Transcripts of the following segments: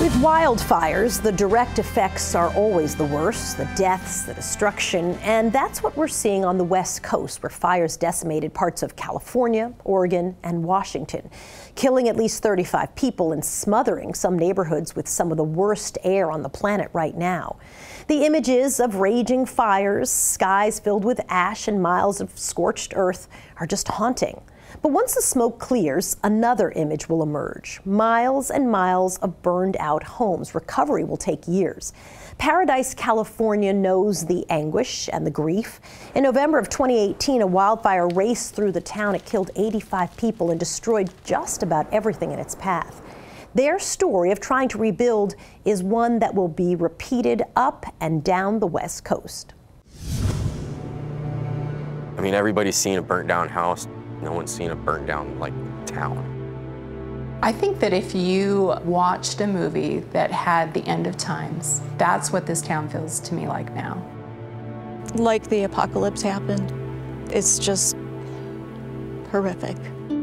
With wildfires, the direct effects are always the worst, the deaths, the destruction, and that's what we're seeing on the West Coast, where fires decimated parts of California, Oregon, and Washington, killing at least 35 people and smothering some neighborhoods with some of the worst air on the planet right now. The images of raging fires, skies filled with ash, and miles of scorched earth are just haunting. But once the smoke clears, another image will emerge. Miles and miles of burned out homes. Recovery will take years. Paradise, California knows the anguish and the grief. In November of 2018, a wildfire raced through the town. It killed 85 people and destroyed just about everything in its path. Their story of trying to rebuild is one that will be repeated up and down the West Coast. I mean, everybody's seen a burnt down house. No one's seen a burnt down, like, town. I think that if you watched a movie that had the end of times, that's what this town feels to me like now. Like the apocalypse happened. It's just horrific.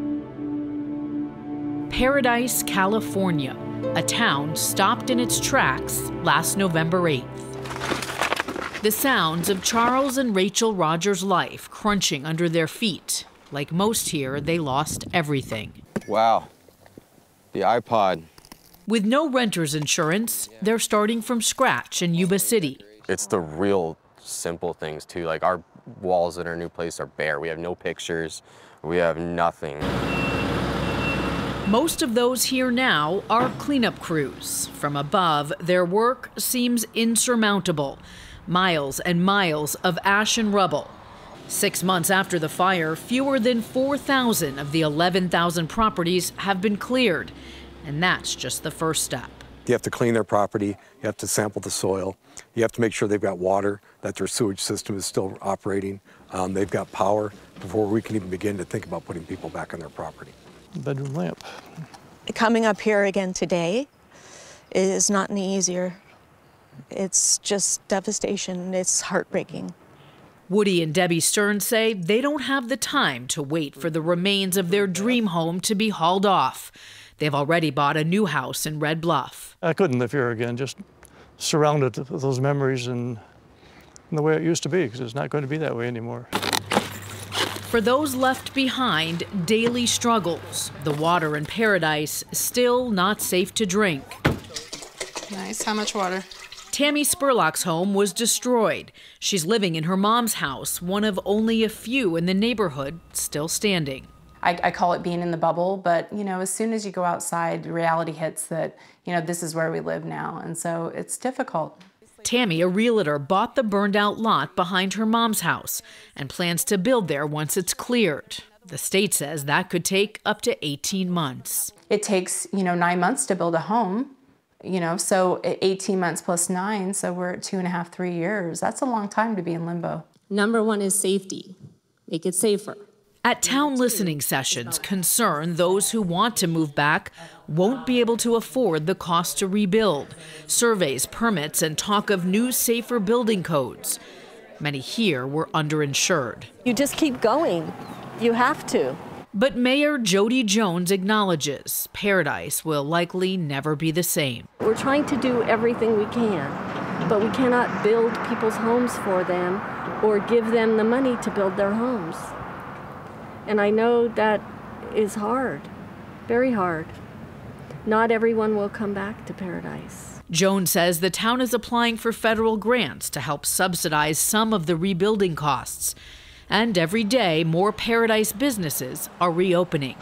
Paradise, California, a town stopped in its tracks last November 8th. The sounds of Charles and Rachel Rogers' life crunching under their feet. Like most here, they lost everything. Wow, the iPod. With no renter's insurance, they're starting from scratch in Yuba City. It's the real simple things too, like our walls in our new place are bare. We have no pictures, we have nothing. Most of those here now are cleanup crews. From above, their work seems insurmountable. Miles and miles of ash and rubble. 6 months after the fire, fewer than 4,000 of the 11,000 properties have been cleared. And that's just the first step. You have to clean their property, you have to sample the soil, you have to make sure they've got water, that their sewage system is still operating, they've got power before we can even begin to think about putting people back on their property. Bedroom lamp. Coming up here again today is not any easier. It's just devastation. It's heartbreaking. Woody and Debbie Stern say they don't have the time to wait for the remains of their dream home to be hauled off. They've already bought a new house in Red Bluff. I couldn't live here again, just surrounded with those memories and the way it used to be, because it's not going to be that way anymore. For those left behind, daily struggles. The water in Paradise still not safe to drink. Nice. How much water? Tammy Spurlock's home was destroyed. She's living in her mom's house, one of only a few in the neighborhood still standing. I call it being in the bubble, but you know, as soon as you go outside, reality hits that, you know, this is where we live now, and so it's difficult. Tammy, a realtor, bought the burned out lot behind her mom's house and plans to build there once it's cleared. The state says that could take up to 18 months. It takes, 9 months to build a home. So 18 months plus 9, so we're at 2.5, 3 years. That's a long time to be in limbo. Number one is safety. Make it safer. At town listening sessions, concern those who want to move back won't be able to afford the cost to rebuild. Surveys, permits, and talk of new, safer building codes. Many here were underinsured. You just keep going. You have to. But Mayor Jody Jones acknowledges Paradise will likely never be the same. We're trying to do everything we can, but we cannot build people's homes for them or give them the money to build their homes. And I know that is hard, very hard. Not everyone will come back to Paradise. Jones says the town is applying for federal grants to help subsidize some of the rebuilding costs. And every day, more Paradise businesses are reopening.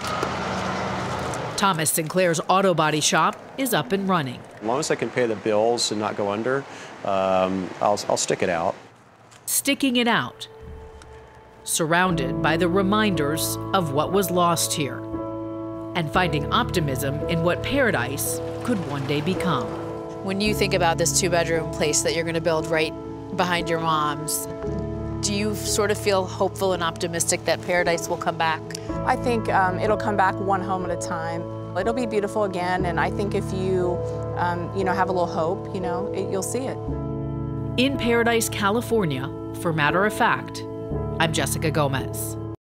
Thomas Sinclair's auto body shop is up and running. As long as I can pay the bills and not go under, I'll stick it out. Sticking it out, surrounded by the reminders of what was lost here, and finding optimism in what Paradise could one day become. When you think about this 2-bedroom place that you're going to build right behind your mom's, do you sort of feel hopeful and optimistic that Paradise will come back? I think it'll come back one home at a time. It'll be beautiful again, and I think if you, have a little hope, you'll see it. In Paradise, California, for Matter of Fact, I'm Jessica Gomez.